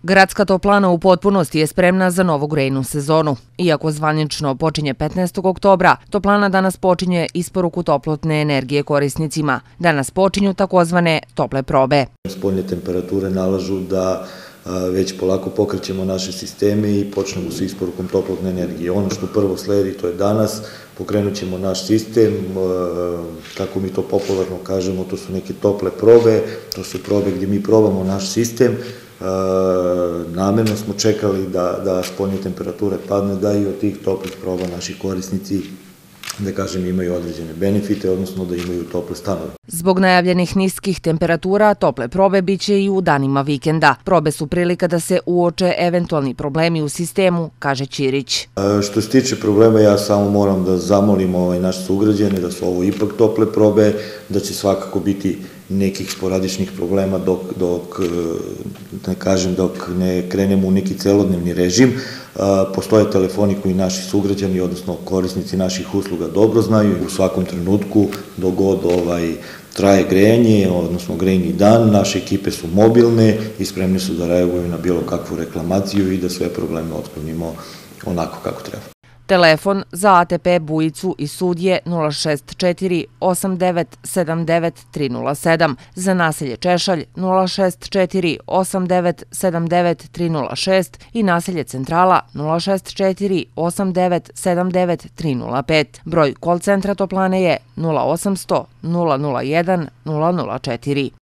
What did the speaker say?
Gradska toplana u potpunosti je spremna za novu grejnu sezonu. Iako zvanično počinje 15. oktobra, toplana danas počinje isporuku toplotne energije korisnicima. Danas počinju takozvane tople probe. Spoljne temperature nalažu da već polako pokrećemo naše sisteme i počnemo sa isporukom toplotne energije. Ono što prvo sledi, to je danas, pokrenut ćemo naš sistem, kako mi to popularno kažemo, to su neke tople probe, to su probe gdje mi probamo naš sistem. Namerno smo čekali da spoljne temperature padne, da i od tih toplih proba naši korisnici, da kažem, imaju određene benefite, odnosno da imaju tople stanove. Zbog najavljenih niskih temperatura, tople probe biće i u danima vikenda. Probe su prilika da se uoče eventualni problemi u sistemu, kaže Ćirić. Što se tiče problema, ja samo moram da zamolim naš sugrađane da su ovo ipak tople probe, da će svakako biti nekih sporadičnih problema dok ne krenemo u neki celodnevni režim. Postoje telefoni koji naši sugrađani, odnosno korisnici naših usluga dobro znaju. U svakom trenutku, dok god traje grejanje, odnosno grejni dan, naše ekipe su mobilne i spremne su da reaguju na bilo kakvu reklamaciju i da sve probleme otklonimo onako kako treba. Telefon za ATP Bujicu i Sudje 064 8979 307, za naselje Češalj 064 8979 306 i naselje Centrala 064 8979 305. Broj call centra toplane je 0800 001 004.